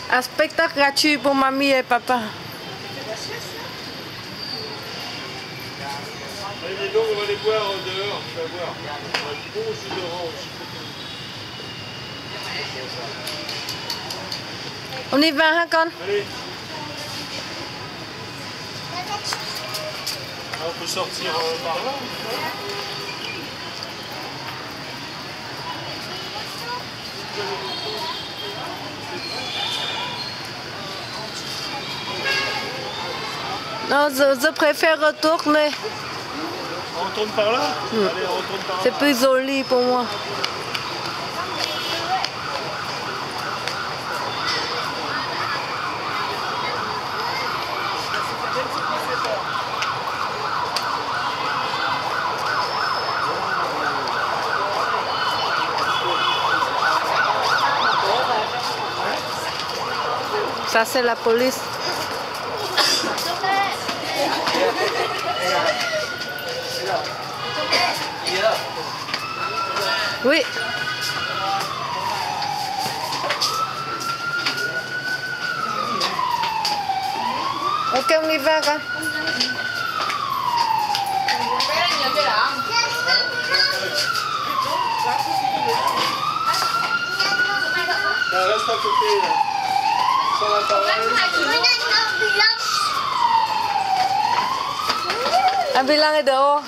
Un spectacle gratuit pour mamie et papa. Allez, donc, on va les boire dehors, tu vas voir. On a du bon jus d'orange. On y va, hein, con? Allez. On peut sortir par là. Non, je préfère retourner. On retourne par là. Allez, on retourne par là. C'est plus joli pour moi. Ça, c'est la police. Oui. Ok, on y va, hein? Reste à côté, là. Sans la parole. Anh bilang ở đâu?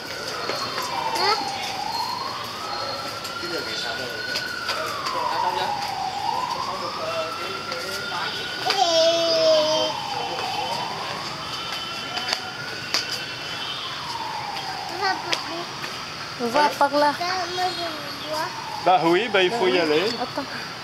On va par là. Bah oui, bah il faut y aller. Attends.